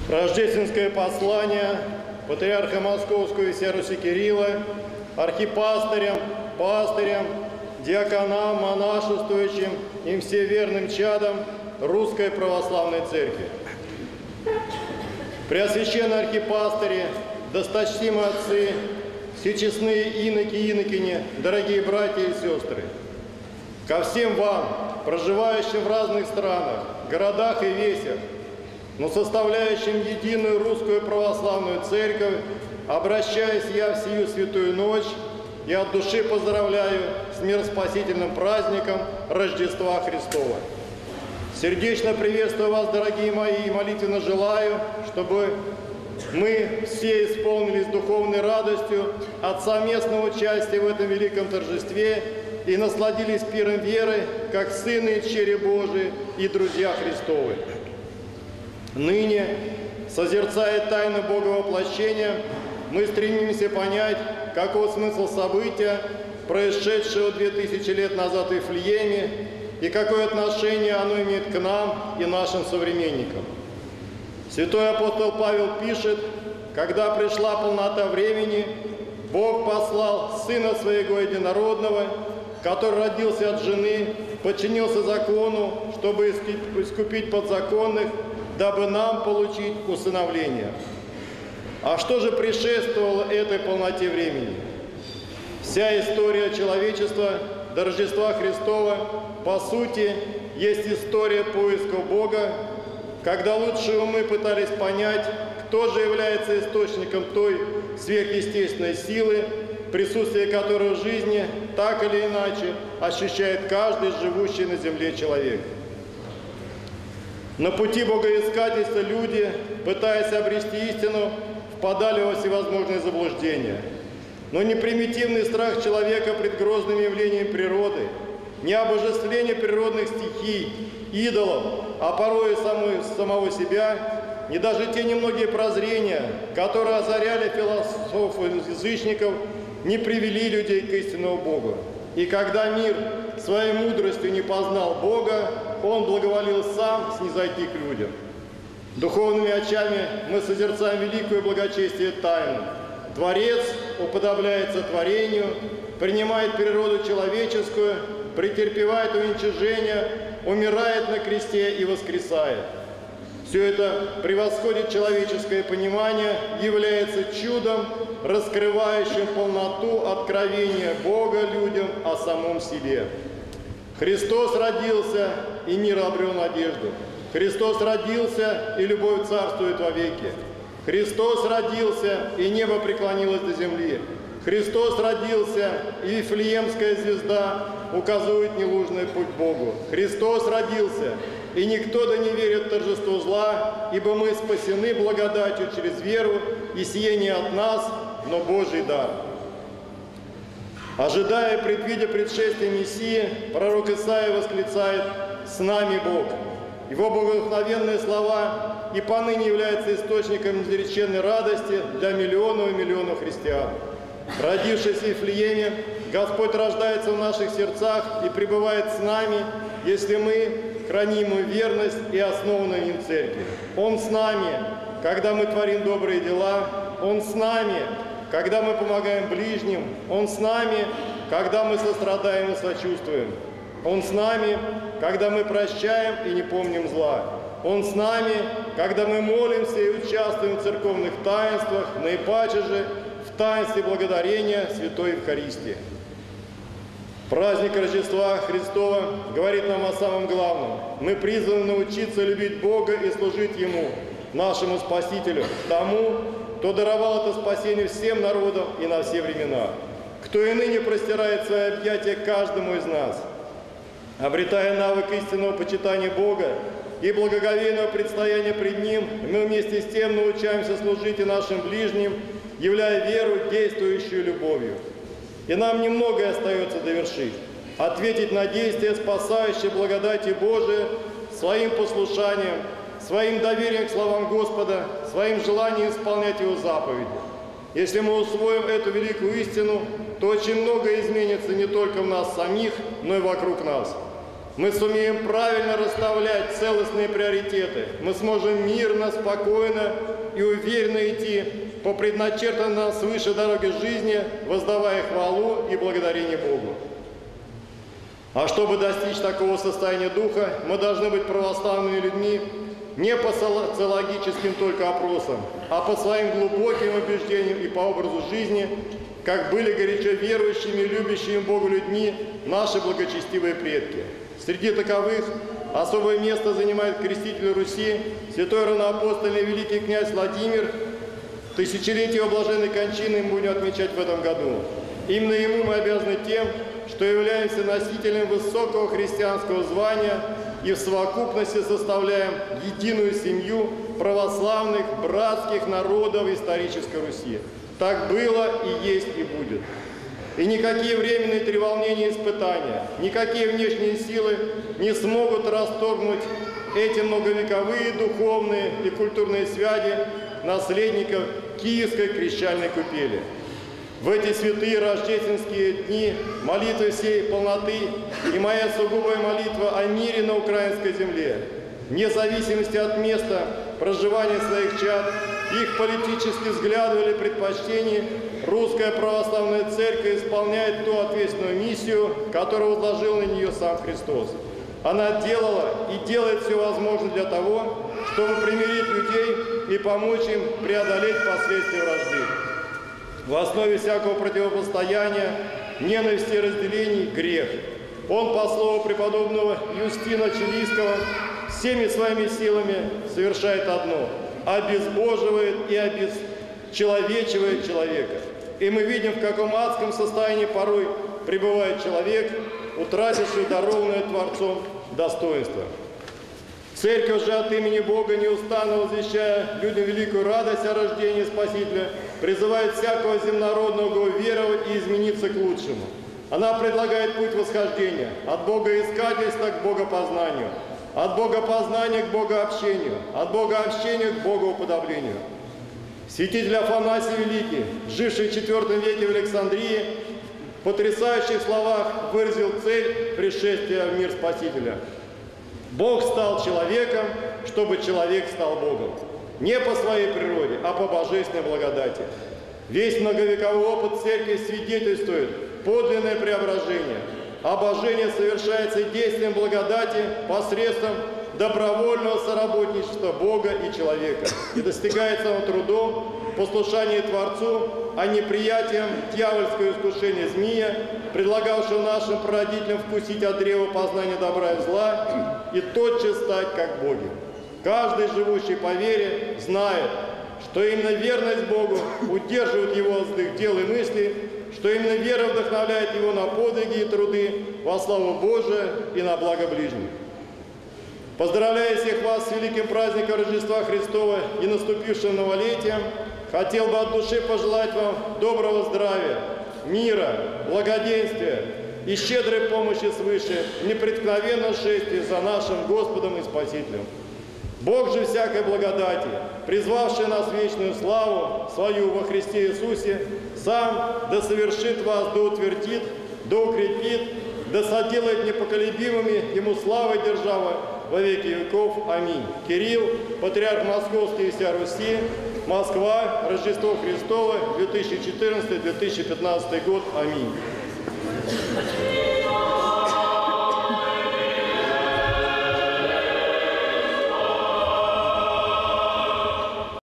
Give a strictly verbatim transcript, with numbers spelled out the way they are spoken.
Рождественское послание патриарха Московского и всей Руси Кирилла архипастырям, пастырям, диаконам, монашествующим и всем верным чадам Русской Православной Церкви. Преосвященные архипастыри, досточтимые отцы, всечестные иноки и инокини, дорогие братья и сестры, ко всем вам, проживающим в разных странах, городах и весях, но составляющим единую Русскую Православную Церковь, обращаюсь я в сию святую ночь и от души поздравляю с мироспасительным праздником Рождества Христова. Сердечно приветствую вас, дорогие мои, и молитвенно желаю, чтобы мы все исполнились духовной радостью от совместного участия в этом великом торжестве и насладились пиром веры, как сыны и чери Божии и друзья Христовы. Ныне, созерцая тайну Боговоплощения, мы стремимся понять, каков смысл события, происшедшего две тысячи лет назад в Вифлееме, и какое отношение оно имеет к нам и нашим современникам. Святой апостол Павел пишет: «Когда пришла полнота времени, Бог послал Сына Своего Единородного, который родился от жены, подчинился закону, чтобы искупить подзаконных, дабы нам получить усыновление». А что же предшествовало этой полноте времени? Вся история человечества до Рождества Христова, по сути, есть история поиска Бога, когда лучшие умы пытались понять, кто же является источником той сверхъестественной силы, присутствие которой в жизни так или иначе ощущает каждый живущий на земле человек. На пути богоискательства люди, пытаясь обрести истину, впадали во всевозможные заблуждения. Но не примитивный страх человека пред грозными явлениями природы, не обожествление природных стихий, идолов, а порой и самой, самого себя, не даже те немногие прозрения, которые озаряли философов-язычников, не привели людей к истинному Богу. И когда мир своей мудростью не познал Бога, он благоволил сам снизойти к людям. Духовными очами мы созерцаем великое благочестие тайну. Творец уподобляется творению, принимает природу человеческую, претерпевает уничижение, умирает на кресте и воскресает. Все это превосходит человеческое понимание, является чудом, раскрывающим полноту откровения Бога людям о самом себе. Христос родился, и мир обрел надежду. Христос родился, и любовь царствует вовеки. Христос родился, и небо преклонилось до земли. Христос родился, и Вифлеемская звезда указывает неложный путь Богу. Христос родился, и никто да не верит в торжество зла, ибо мы спасены благодатью через веру, и сие не от нас, но Божий дар. Ожидая, предвидя предшествие Мессии, пророк Исаия восклицает: «С нами Бог». Его богодухновенные слова и поныне являются источником неизреченной радости для миллионов и миллионов христиан. Родившись в Вифлееме, Господь рождается в наших сердцах и пребывает с нами, если мы храним Ему верность и основанную им церкви. Он с нами, когда мы творим добрые дела, Он с нами, когда мы помогаем ближним, Он с нами, когда мы сострадаем и сочувствуем. Он с нами, когда мы прощаем и не помним зла. Он с нами, когда мы молимся и участвуем в церковных таинствах, наипаче же в таинстве благодарения Святой Евхаристии. Праздник Рождества Христова говорит нам о самом главном. Мы призваны научиться любить Бога и служить Ему, нашему Спасителю, тому, кто даровал это спасение всем народам и на все времена, кто и ныне простирает свои объятия каждому из нас. Обретая навык истинного почитания Бога и благоговейного предстояния пред Ним, мы вместе с тем научаемся служить и нашим ближним, являя веру, действующую любовью. И нам немногое остается довершить – ответить на действие, спасающее благодати Божией, своим послушанием, своим доверием к словам Господа, своим желанием исполнять Его заповеди. Если мы усвоим эту великую истину, то очень многое изменится не только в нас самих, но и вокруг нас. мы сумеем правильно расставлять целостные приоритеты, мы сможем мирно, спокойно и уверенно идти по предначертанной нам свыше дороге жизни, воздавая хвалу и благодарение Богу. А чтобы достичь такого состояния духа, мы должны быть православными людьми не по социологическим только опросам, а по своим глубоким убеждениям и по образу жизни, как были горячо верующими, любящими Бога людьми наши благочестивые предки. Среди таковых особое место занимает креститель Руси, святой равноапостольный великий князь Владимир. Тысячелетие его блаженной кончины мы будем отмечать в этом году. Именно ему мы обязаны тем, что являемся носителем высокого христианского звания и в совокупности составляем единую семью православных, братских народов исторической Руси. Так было и есть и будет. И никакие временные треволнения и испытания, никакие внешние силы не смогут расторгнуть эти многовековые духовные и культурные связи наследников Киевской крещальной купели. В эти святые рождественские дни молитвы всей полноты и моя сугубая молитва о мире на украинской земле, вне зависимости от места проживания своих чад, их политических взглядов или предпочтений, Русская Православная Церковь исполняет ту ответственную миссию, которую возложил на нее сам Христос. Она делала и делает все возможное для того, чтобы примирить людей и помочь им преодолеть последствия вражды. В основе всякого противостояния, ненависти и разделений – грех. Он, по слову преподобного Юстина Чилийского, всеми своими силами совершает одно – обезбоживает и обесчеловечивает человека. И мы видим, в каком адском состоянии порой пребывает человек, утративший дарованное Творцом достоинство. Церковь же от имени Бога, неустанно возвещая людям великую радость о рождении Спасителя, призывает всякого земнородного уверовать и измениться к лучшему. Она предлагает путь восхождения от богоискательства к богопознанию, от богопознания к богообщению, от богообщения к богоуподоблению. Святитель Афанасий Великий, живший в четвёртом веке в Александрии, в потрясающих словах выразил цель пришествия в мир Спасителя. Бог стал человеком, чтобы человек стал Богом. Не по своей природе, а по божественной благодати. Весь многовековой опыт Церкви свидетельствует подлинное преображение. Обожение совершается действием благодати посредством добровольного соработничества Бога и человека. И достигается он трудом, послушанием Творцу, а не приятием дьявольского искушения змея, предлагавшего нашим прародителям вкусить от древа познания добра и зла и тотчас стать как боги. Каждый, живущий по вере, знает, что именно верность Богу удерживает его от злых дел и мыслей, что именно вера вдохновляет его на подвиги и труды во славу Божию и на благо ближних. Поздравляя всех вас с великим праздником Рождества Христова и наступившим новолетием, хотел бы от души пожелать вам доброго здравия, мира, благоденствия и щедрой помощи свыше в непреткновенном шествии за нашим Господом и Спасителем. Бог же всякой благодати, призвавший нас в вечную славу свою во Христе Иисусе, сам да совершит вас, да утвердит, да укрепит, да соделает непоколебимыми ему славой державы во веки веков. Аминь. Кирилл, патриарх Московский и вся Руси, Москва, Рождество Христово, две тысячи четырнадцатый — две тысячи пятнадцатый год. Аминь.